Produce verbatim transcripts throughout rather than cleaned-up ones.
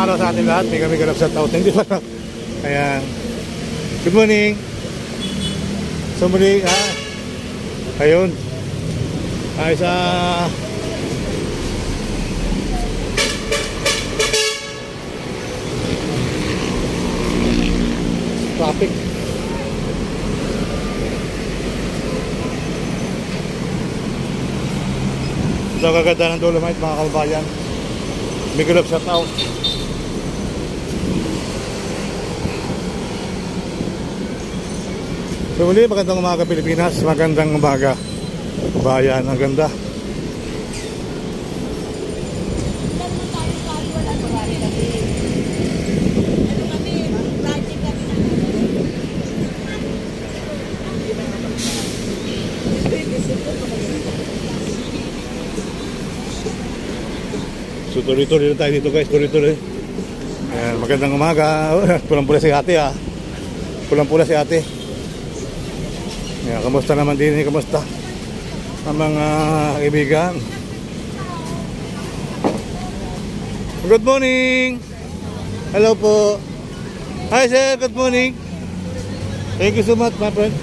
araw sa ating lahat. May kami ganap sa taot. Hindi ba? Ayan. Good morning. So muli, ah, ayun. Ay sa traffic. Ito kaganda ng Dolomite mga kababayan. May galap sa tao. So muli, magandang umaga Pilipinas. Magandang umaga bayan. Ang ganda. So tuloy-tuloy na tayo dito guys, tuloy-tuloy. Ayan, magandang umaga. Pulang-pula si ate ah. Pulang-pula si ate. Ayan, kamusta naman din, kamusta ang mga kaibigan. Good morning. Hello po. Hi sir, good morning. Thank you so much my friend.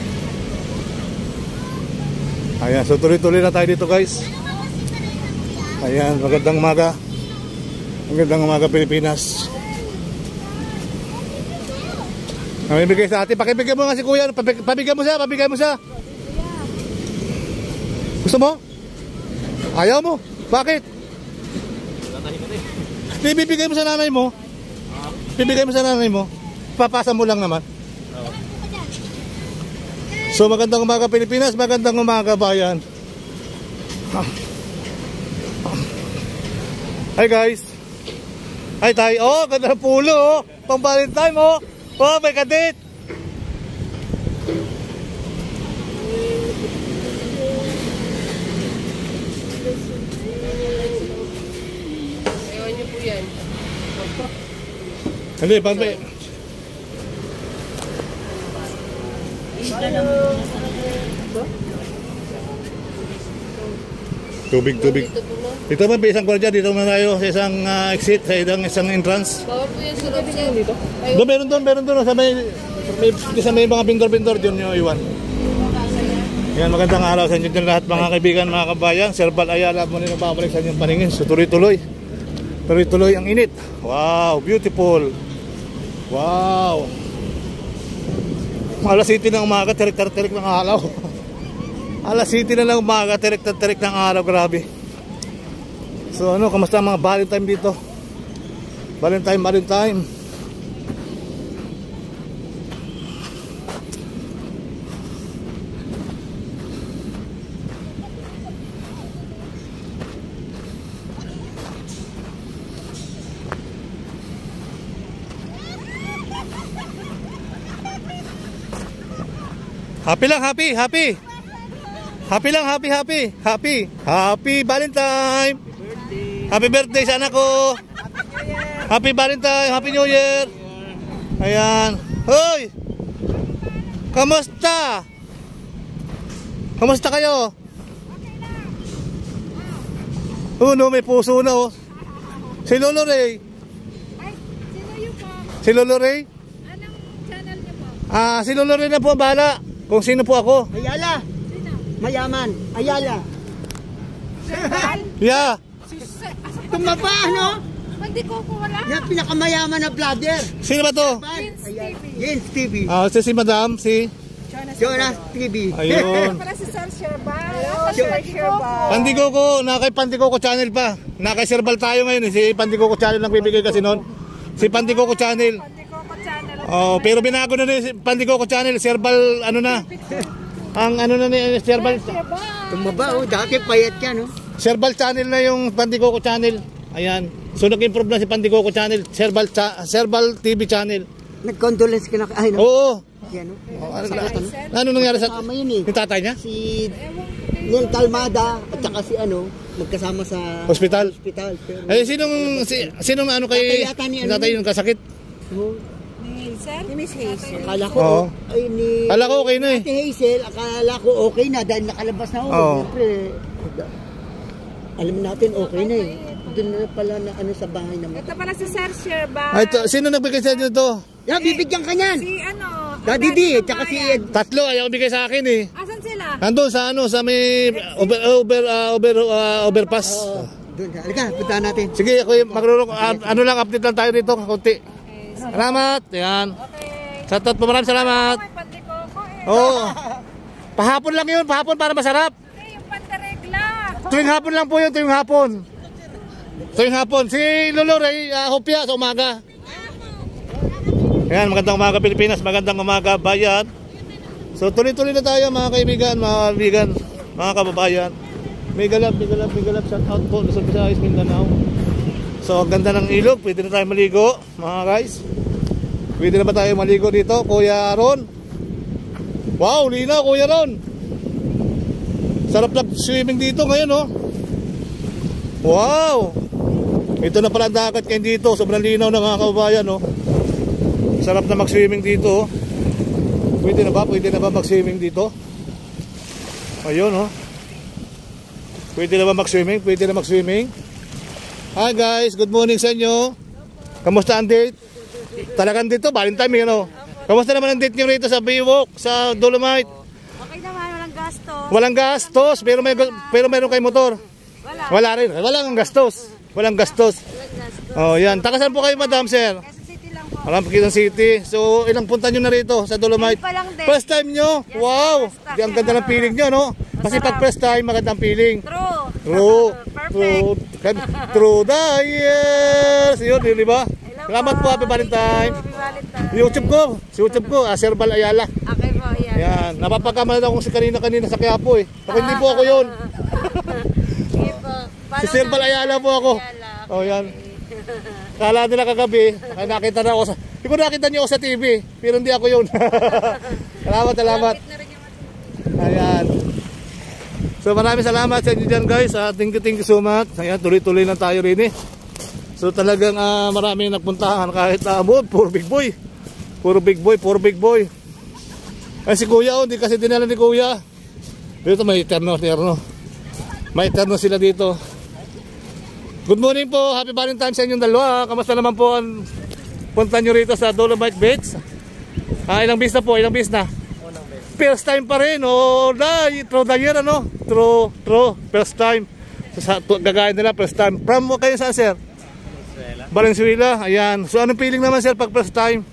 Ayan, so tuloy-tuloy na tayo dito guys. Ayan, magandang umaga. Magandang umaga Pilipinas. Namibigay sa ate. Pakibigyan mo nga si kuya. Pabigyan mo siya, pabigyan mo siya. Gusto mo? Ayaw mo? Bakit? Bibigay mo sa nanay mo. Bibigay mo sa nanay mo. Papasa mo lang naman. So magandang umaga Pilipinas. Magandang umaga bayan. Hi guys. Hi tayo. Oh, ganda ng pulo oh. Pang Valentine oh. Oh, may kadit. Ewan niyo po yan. Hindi, pampi. Tubig, tubig. Dito ba, isang kwardiya, dito na tayo sa isang uh, exit, sa isang, isang entrance. Bawal po yan sa loob siya dito. Doon, meron doon, meron doon. Sa may, may, sa may mga bindor-bindor, yun yung iwan. Yan, magandang araw sa inyo din lahat mga kaibigan, mga kabayan. Sir Bal Ayala mo nila babalik sa inyong paningin. So tuloy-tuloy. Tuloy-tuloy ang init. Wow, beautiful. Wow. Alas City ng umaga, terik-terik ng araw. Alas City na lang umaga, terik-terik ng araw, grabe. So ano, kamusta mga Valentine dito? Valentine, Valentine. Happy lang, happy, happy. Happy lang, happy, happy, happy. Happy Valentine. Happy birthday sa anak ko. Happy Valentine, Happy New Year. Ayan. Hoy! Kamusta? Kamusta kayo? Oh no, may puso na oh. Si Lolo Ray. Ay, sino yun po? Si Lolo Ray? Anong channel niyo po? Ah, si Lolo Ray na po bahala. Kung sino po ako. Ayala. Sino? Mayaman. Ayala. Yeah. Tumaba, no? Hindi ko po wala. Yan pinakamayaman na vlogger. Sino ba to? Vince T V. Vince T V. Ah, si si Madam, si Jonas T V. ayun. Para si Sir Sherbal. Sir Sherbal. Pandikoko, nakay Pandikoko channel pa. Nakay Serbal tayo ngayon, eh. Si Pandikoko channel lang bibigay kasi noon. Si Pandikoko channel. Hindi ko ko channel. Oh, pero binago na ni si Pandikoko channel, Serbal ano na. Ang ano na ni Serbal Sherbal. Tumaba, oh. Dati payat ka, no? Serbal channel na yung Pandikoko channel. Ayan. So nag-improve na si Pandikoko channel, Serbal cha Serbal T V channel. Nag-condolence ka na. Ay, no? Oo. Yan, no? Oh, ano, ano nangyari sa Kasama yun, eh. yung tatay niya? Si Neil Talmada at saka si ano, magkasama sa Hospital. hospital. Pero, Ay sinong si, sinong ano kay Tatay yata ni ano? tatay yung kasakit? oh, Ni Hazel? Ni Miss Hazel. akala ko, Oo. ay ni... Akala ko okay na eh. Ate Hazel, akala ko okay na dahil nakalabas na ako. Oo. Siyempre, alam natin okay na eh. doon na pala na ano sa bahay naman. Ito pala si Sir Sherba. Ay, ito, sino nagbigay sa inyo ito? Yan, bibigyan ka niyan. Si ano? Daddy D, tsaka si Ed. Tatlo, ayaw bigay sa akin eh. Asan sila? Nandun sa ano, sa may over, over, uh, over, uh, overpass. Oo. Doon, halika, puntahan natin. Sige, ako yung magrurong, uh, ano lang, update lang tayo dito, konti. Salamat, yan. Okay. Sa tot po, maraming salamat. Ay, pandikoko eh. Oo. Pahapon lang yun, pahapon para masarap. Eh, yung pandaregla. Tuwing hapon lang po yun, tuwing hapon. Tuwing hapon. Si Lolo Ray, uh, hopya sa umaga. Ayan, magandang umaga Pilipinas, magandang umaga bayan. So tuloy-tuloy na tayo mga kaibigan, mga kaibigan, mga kababayan. May galap, may galap, may galap, shout out po sa Visayas, Mindanao. So ang ganda ng ilog, pwede na tayo maligo mga guys. Pwede na ba tayo maligo dito, Kuya Ron? Wow, linaw Kuya Ron. Sarap lang swimming dito ngayon oh. Wow. Ito na pala ang dagat kayo dito, sobrang linaw na mga kababayan oh. Sarap na mag-swimming dito oh. Pwede na ba? Pwede na ba mag-swimming dito? Ayun oh. Pwede na ba mag-swimming? Pwede na mag-swimming? Hi guys, good morning sa inyo. Kamusta ang date? Talagang dito, Valentine yun oh. Kamusta naman ang date nyo rito sa Baywalk, sa Dolomite? Okay naman, walang gasto. Walang gastos, pero may pero meron kay motor. Wala. Wala rin, walang gastos. Walang gastos. Walang gasto. Oh, yan. Taga saan po kayo, Madam Sir? Quezon City lang po. Alam, Quezon City. So, ilang punta nyo na rito sa Dolomite? Ngayon pa lang din. First time nyo? Yes, Wow! first time. Di, ang ganda ng feeling nyo, no? Kasi pag first time, magandang feeling. True. True. Perfect. True. True Dyers. Yun, di ba? Hello Salamat po, happy Valentine. Happy Valentine. YouTube ko. Si YouTube ko, ah, Serbal Ayala. Okay po, yan. Yan. Napapagkamala ako si kanina-kanina sa Quiapo eh. Ako hindi po ako yun. Sige po. Si Serbal Ayala po ako. Ayala. Oh, yan. Kala nila kagabi, ay nakita na ako sa... Di ba nakita niyo ako sa T V? Pero hindi ako yun. Salamat, salamat. Lapit na rin yung Ayan. So maraming salamat sa inyo dyan guys. Uh, thank you, thank you so much. Ayan, tuloy-tuloy na tayo rin eh. So talagang uh, maraming nagpuntahan kahit uh, mo, puro big boy. Puro big boy, puro big boy. Ay si Kuya, oh, hindi kasi dinala ni Kuya. Dito may terno, terno. May terno sila dito. Good morning po, happy Valentine sa inyong dalawa. Kamusta naman po ang punta nyo rito sa Dolomite Beach? Ah, ilang bis na po, ilang bis na? First time pa rin, oh, na, through the year, ano? True, true, first time. Sa, gagawin nila, first time. From kayo saan, sir? Valenzuela. Valenzuela, ayan. So, anong feeling naman, sir, pag first time?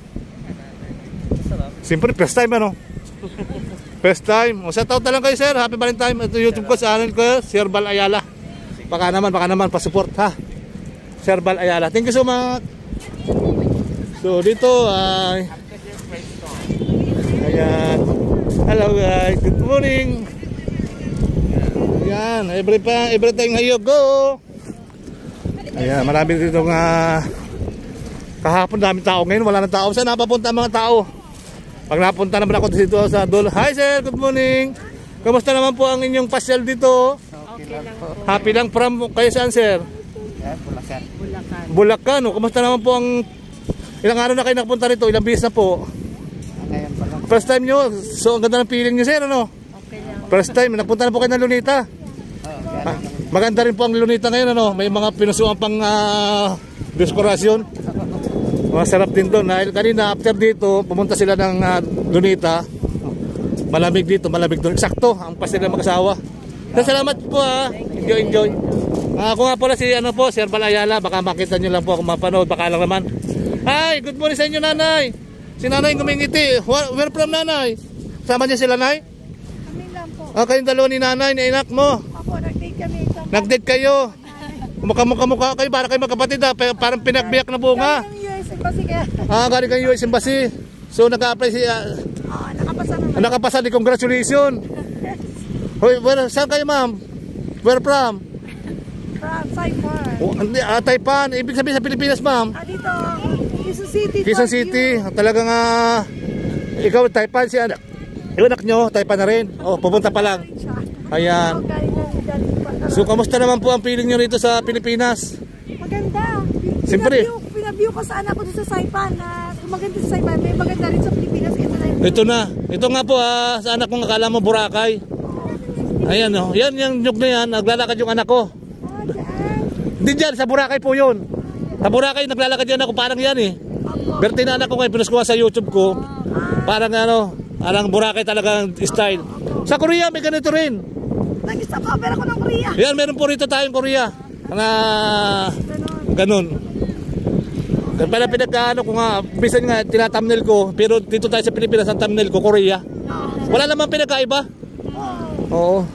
Siyempre, first time, ano? First time. O, sa taon na lang kayo, sir. Happy Valentine. Ito YouTube ko, sa anin ko, Serbal Ayala. Baka naman, baka naman, pasupport, ha? Serbal Ayala. Thank you so much. So, dito, ay... Ayan. Hello guys, good morning. Ayan, every pa, everything hayo go. Ayan, marami dito nga kahapon daming tao, ngayon wala nang tao. Saan napapunta ang mga tao? Pag napunta naman ako dito sa Dol. Hi sir, good morning. Kamusta naman po ang inyong pasyal dito? Okay lang po. Happy lang from kayo saan sir? Bulacan. Bulacan. Bulacan. Oh. Kamusta naman po ang ilang araw na kayo nakapunta rito? Ilang bis na po? Ngayon pa lang. First time nyo, so ang ganda ng feeling nyo sir, ano? Okay lang. First time, napunta na po kayo ng Lunita. Ah, maganda rin po ang Lunita ngayon, ano? May mga pinusuan pang uh, dekorasyon. Masarap din doon. Dahil kanina, after dito, pumunta sila ng uh, Lunita. Malamig dito, malamig doon. Eksakto, ang pasila ng mag-asawa. So, salamat po ha. Enjoy, enjoy. Uh, ako nga pala si, ano po, Serbal Ayala. Baka makita nyo lang po kung mapanood. Baka lang naman. Hi, good morning sa inyo nanay. Si nanay gumingiti. Where from nanay? Sama niya sila nay? Kami lang po. Ah, kayong dalawa ni nanay, ni anak mo. Ako, nag-date kami. Nag-date kayo. Mukha-mukha kayo, para kayo magkapatid ha. Parang pinagbiyak na bunga. Galing ng U S Embassy kaya. Ah, galing kang U S Embassy. So nag-a-apply si... Uh, Oo, nakapasa naman. nakapasa di congratulations. Hoy, where, saan kayo ma'am? Where from? From Saipan. Oh, hindi, ah, Taipan. Ibig sabihin sa Pilipinas ma'am. Ah, dito. Quezon City. Quezon for City. you. Talagang ah, ikaw Taipan si anak. Yung anak nyo, Taipan na rin. Oh, pupunta pa lang. Siya. Ayan. Ako, galing ng galing pa. So, kamusta naman po ang feeling nyo rito sa Pilipinas? Maganda. Siyempre. Pinabiyo, pinabiyo ko sa anak ko doon sa Saipan na kung maganda sa Saipan, may maganda rin sa Pilipinas. Ito na yung Ito na. Ito nga po ah, sa anak kong akala mo Boracay. Ayan oh. Yan yung nyug na yan. Naglalakad yung anak ko. Ah, dyan. Di dyan, sa Boracay po yun. Sa Boracay, naglalakad yan ako, parang yan eh. Pero tinanak ko ngayon, pinuskuha sa YouTube ko. Parang ano, parang Boracay talagang style. Sa Korea, may ganito rin. Nag-stop over ako ng Korea. Yan, meron po rito tayong Korea. Na ganun. Pala pinagkaano ko nga, bisan nga tinatamnil ko, pero dito tayo sa Pilipinas ang thumbnail ko, Korea. Wala naman pinagkaiba. Oo.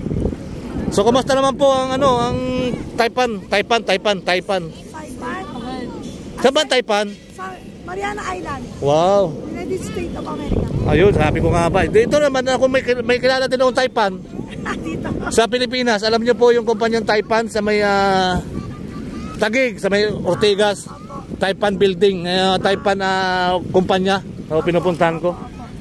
So kumusta naman po ang ano, ang Taipan, Taipan, Taipan, Taipan. Taipan. Saan ba ang Taipan? Sa Mariana Island. Wow. United States of America. Ayun, sabi ko nga ba. Dito naman ako may, may kilala din akong Taipan. Dito. Sa Pilipinas, alam niyo po yung kumpanyang Taipan sa may uh, Taguig, sa may Ortigas. Taipan Building, uh, Taipan uh, kumpanya. So, pinupuntahan ko.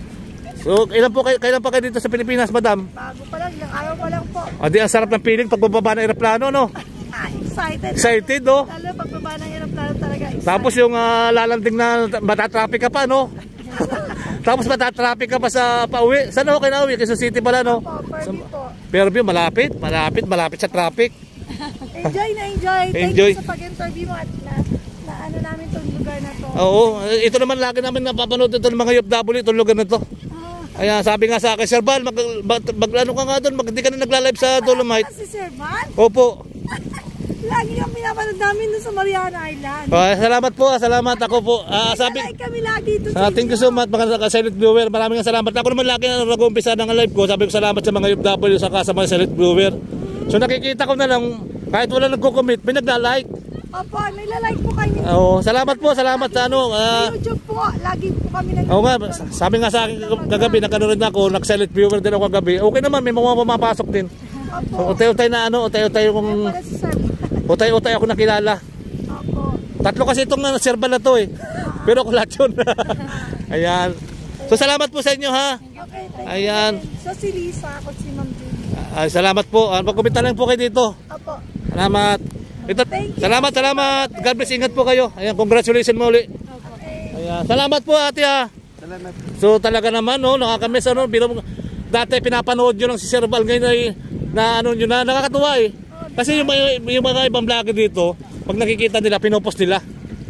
So, ilan po kayo, kailan pa kayo dito sa Pilipinas, madam? Bago pa lang, ilang araw pa lang po. Ah, di ang sarap ng feeling pagbababa ng aeroplano, no? Ah, excited. Excited, no? Lalo pagbaba ng aeroplano talaga. Excited. Tapos yung uh, lalanding na matatraffic ka pa, no? Tapos matatraffic ka pa sa pauwi. Saan ako kayo nauwi? Quezon City pala, no? Po, Fairview po. Fairview, malapit, malapit, malapit sa traffic. Enjoy na enjoy. Thank Enjoy. you sa pag-interview mo at na, na ano namin itong lugar na to. Oo, ito naman lagi namin napapanood ito ng mga U F W, itong lugar na to. Kaya sabi nga sa akin, Sir Val, mag, mag, mag, ano ka nga doon, mag, hindi ka na nagla-live sa Dolomite. Ah, si Sir Val? Opo. Lagi yung pinapanood namin doon sa Mariana Island. Uh, salamat po, salamat ako po. Uh, sabi, Like kami lagi doon uh, thank you so much mga silent viewer. Maraming salamat. Ako naman lagi na nag-umpisa ng live ko. Sabi ko salamat sa mga U F W saka sa mga silent viewer. So nakikita ko na lang, kahit wala nagko-commit, may nagla-like. Opo, may lalike po kayo. Oo, salamat po, salamat sa ano. Uh, Sa YouTube po, lagi po kami nag- Oo nga, sabi nga sa akin kagabi, nakanood na ako, nag-silent viewer din ako kagabi. Okay naman, may mga pumapasok din. Opo. So, utay-utay na ano, utay-utay kung Para si Sir. utay-utay ako nakilala. Opo. Tatlo kasi itong uh, serval na to eh. Pero ako lahat yun. Ayan. So salamat po sa inyo ha. Okay, thank Ayan. you. So si Lisa, ako si Ma'am Julie. Ay, salamat po. Uh, Pag-kumita lang po kayo dito. Opo. Salamat. Ito, Thank you. salamat, salamat. God bless, ingat po kayo. Ayan, congratulations mo uli. Ayan. Salamat po ate ha. Salamat. So talaga naman no, nakakamiss ano, biro dati pinapanood nyo lang si Sir Val, ngayon ay na ano nyo na, nakakatuwa eh. Kasi yung, yung mga ibang vlogger dito, pag nakikita nila, pinopost nila.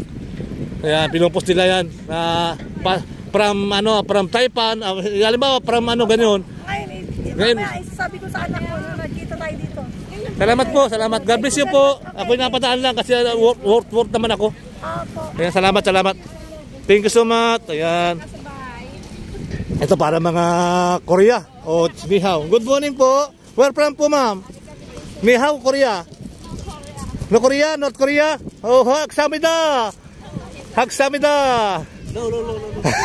Ayan, pinopost nila yan. Uh, pa, from ano, from Taipan, uh, halimbawa from ano ganyan. Ngayon, eh, Ngayon. mamaya, isasabi ko sa anak ko na nagkita tayo dito. Salamat po, salamat. God bless you po. Ako'y napataan lang kasi uh, work, work, work naman ako. Opo. Ayan, salamat, salamat. Thank you so much. Ayan. Ito para mga Korea. O, oh, ni hao. Good morning po. Where from po, ma'am? Ni hao, Korea. No Korea, North Korea. Oh, haksamida. Haksamida. No, no, no, no.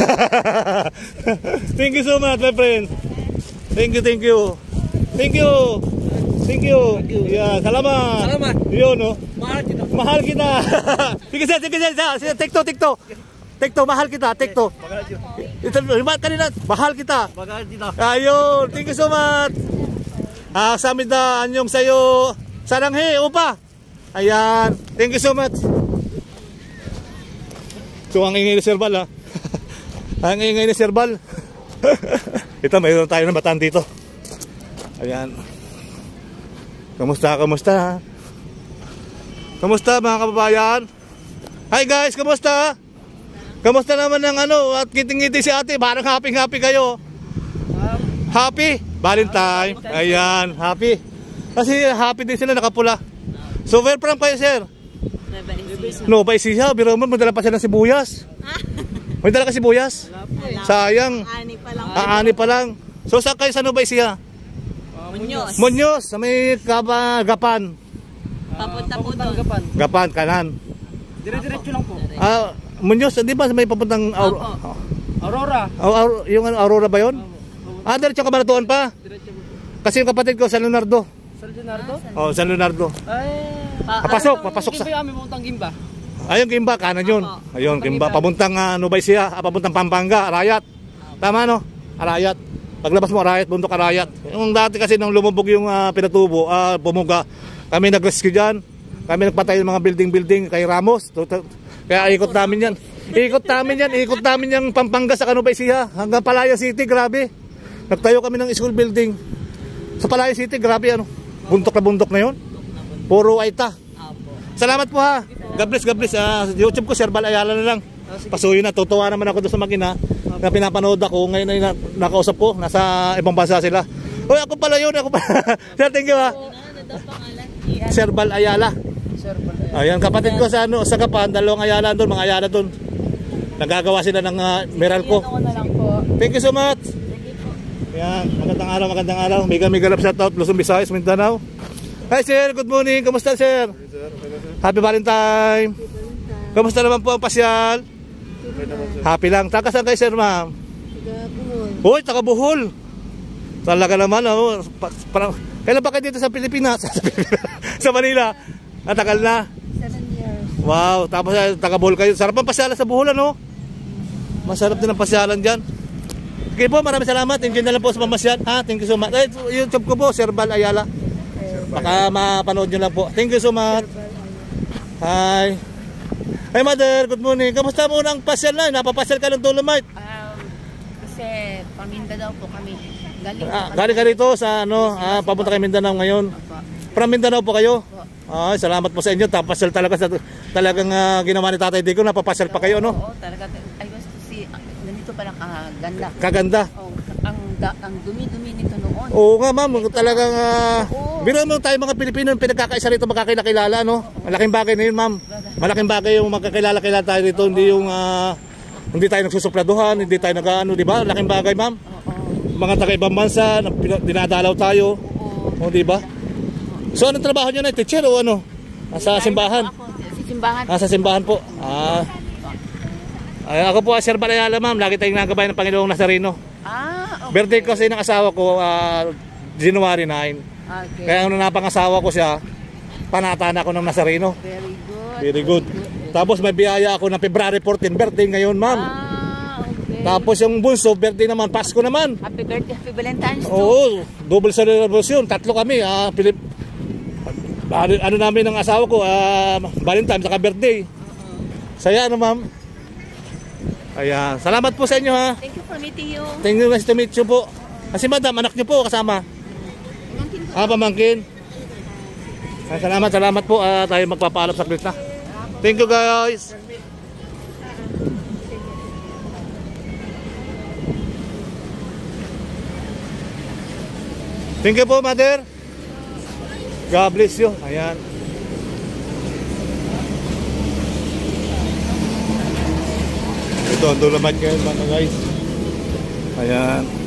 Thank you so much, my friend. Thank you, thank you. Thank you. Thank you. Yeah, salamat. Salamat. Yun, no? Mahal kita. Mahal kita. Sige, sige, sige, sige. Tekto, tekto. Tekto, mahal kita. Tekto. Ito, rimat kanina. Mahal kita. Mahal kita. Ayun. Thank you so much. Ah, sa amin na anyong sayo. Saranghe, upa. Ayan. Thank you so much. So, ang ingay ni Sir Val, ha? Ang ingay ni Sir Val. Ito, mayroon tayo ng bataan dito. Ayan. Kamusta, kamusta? Kamusta mga kababayan? Hi guys, kamusta? Kamusta naman ng ano? At ngiting-ngiti si ate, parang happy-happy kayo. Happy? Valentine. Ayan, happy. Kasi happy din sila, nakapula. So where from kayo, sir? No, ba siya? Biro mo, madala pa siya ng sibuyas. May dala ka sibuyas? Sayang. Ani pa lang. Ah, ani pa lang. So saan kayo sa Nueva Ecija? Munyos. Munyos, sa may Gaba, Gapan. Papunta po doon. Gapan, kanan. Dire-diretso lang po. Ah, Munyos, di ba may papuntang Aur Opo. Aurora. Au- Au- yung ano, Aurora ba yun? Ah, diretso ka Cabanatuan pa? Diretso po. Kasi yung kapatid ko, San Leonardo. San Leonardo? Oh, San Leonardo. Ay. Papasok, papasok sa... Gimba yung aming puntang Gimba. Ayun, Kimba, kanan yun. Ayun, Kimba, papuntang uh, Nueva Ecija, ah, papuntang Pampanga, Arayat. Tama, no? Arayat. Paglabas mo, Arayat, bundok Arayat. Yung dati kasi nung lumubog yung uh, pinatubo, uh, bumuga, kami nag-rescue dyan. Kami nagpatay ng mga building-building kay Ramos. Kaya ikot namin yan. Ikot namin yan, ikot namin yung Pampanga sa Nueva Ecija hanggang Palaya City, grabe. Nagtayo kami ng school building. Sa Palaya City, grabe ano. Bundok na bundok na yun. Puro Aita. Salamat po ha. God bless, God bless. Ah, YouTube ko, Serbal Ayala na lang. Pasuyin na, tutuwa naman ako doon sa makina na pinapanood ako. Ngayon ay na, nakausap ko, nasa ibang bansa sila. Uy, ako pala yun, ako pala. Sir, thank you ha. Serbal Ayala. Ayan, kapatid ko sa ano, sa Kapan, dalawang Ayala doon, mga Ayala doon. Nagagawa sila ng uh, Meralco. Thank you so much. Ayan, magandang araw, magandang araw. Mega mega love shout out, Luzon, Visayas, Mindanao. Hi sir, good morning. Kamusta sir? Happy Valentine. Kamusta naman po ang pasyal? Happy lang. Taga saan kayo sir, ma'am? Uy, taga Bohol. Talaga naman, oh. Pa, parang, kailan ba kayo dito sa Pilipinas? Sa Manila? Natagal na? Seven years. Wow, tapos uh, taga Bohol kayo. Sarap ang pasyalan sa Bohol, ano? Masarap din ang pasyalan dyan. Okay po, maraming salamat. Enjoy na lang po sa pamasyal. Ha, thank you so much. Ay, YouTube ko po, Serbal Ayala. Baka mapanood nyo lang po. Thank you so much. Hi. Hi mother, good morning. Kamusta mo ng pasyal na? Napapasyal ka ng Dolomite? Um, kasi paminda daw po kami. Galing Ah, galing ka rito sa ano, ah, papunta kay Mindanao ngayon. From Mindanao po kayo? Ay, salamat po sa inyo. Tapasyal talaga sa talagang uh, ginawa ni Tatay Dico, napapasyal pa kayo, no? Oo, talaga. I was to see, ah, ganito pala kaganda. Kaganda. Oh, ang, da- ang dumi-dumi nito noon. Oo nga ma'am, talagang uh, biro mo tayo mga Pilipino pinagkakaisa rito magkakilala, no? Malaking bagay na yun ma'am. Malaking bagay yung magkakilala-kilala tayo rito, hindi yung uh, hindi tayo nagsusupladuhan, hindi tayo nag-ano, di ba? Malaking bagay ma'am. Mga taga-ibang bansa, dinadalaw tayo. O, di ba? So anong trabaho niyo na? Teacher o ano? Sa simbahan? Ako, sa simbahan. Ah, sa simbahan po. Ah. Ay, ako po, Sir Balayala ma'am, lagi tayong nagabay ng Panginoong Nazareno. Ah, okay. Birthday ko kasi ng asawa ko, uh, January ninth. Okay. Kaya nung napangasawa ko siya, panatan ako ng Nazareno. Very good. Very good. Tapos may biyaya ako ng February fourteenth, birthday ngayon ma'am. Ah, okay. Tapos yung bunso, birthday naman, Pasko naman. Happy birthday, happy Valentine's too. Oo, double celebration, tatlo kami. Ah, Pilip, ano, ano namin ng asawa ko, ah, Valentine, saka birthday. Saya ano ma'am. Ayan, salamat po sa inyo ha. Thank you for meeting you. Thank you, nice to meet you po. Kasi madam, anak niyo po kasama. Ah, pamangkin. Ah, salamat, salamat po. Ah, tayo magpapaalap sa na. Thank you guys. Thank you po, mother. God bless you. Ayan. Ito, ang Dolomite ngayon mga guys. Ayan.